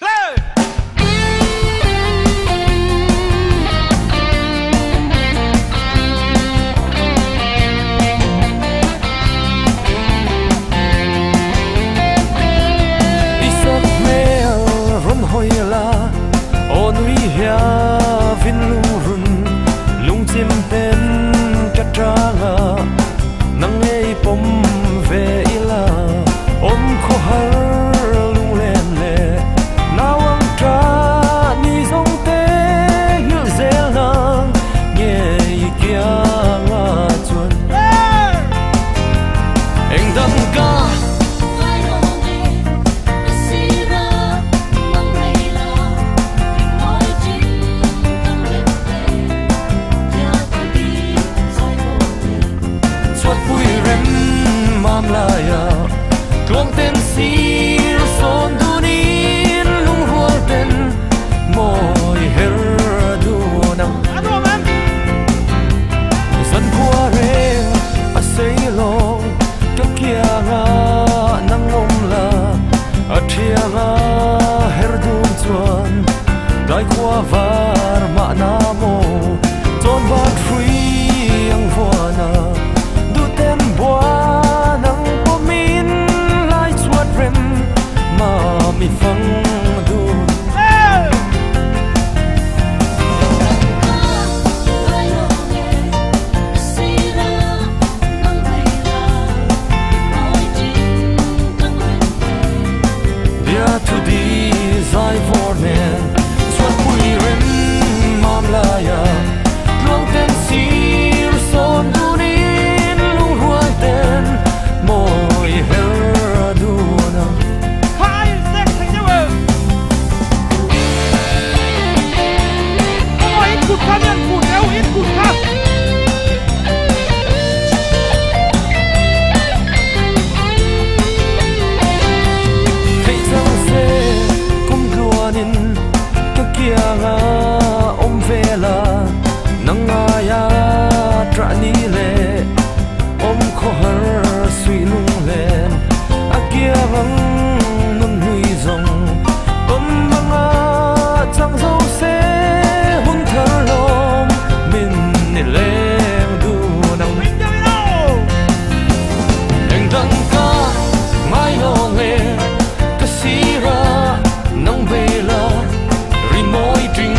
Dai qua var ma namo ton bat free ang vuana du ten bua nang pomin lai chuat rem ma mi phang du dia to desire for men Laya, long ten sir son dunin lung ruang ten moi her duna. Hai sek thang jawa. Oi in kut khan yan kut eo in kut khan. Hey chang se kum luanin ka kia nga vela nangaya trani le om kho har sui nung len akia bang nun hui zong om manga chang zo se hun thar lom min ni leng du nang eng dang ka mai lo nge ka sira nang vela rimoi ting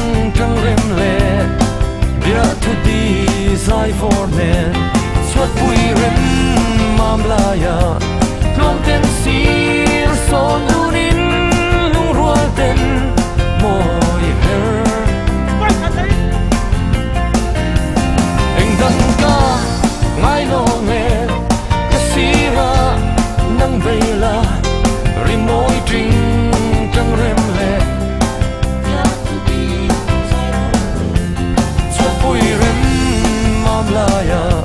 desire for men suat pui rem mam laya long ten sir son dunin lung rual ten moi her eng dang ka ngai lo nge ka sira nang vela rimoi ting tang rem le suat pui rem Laya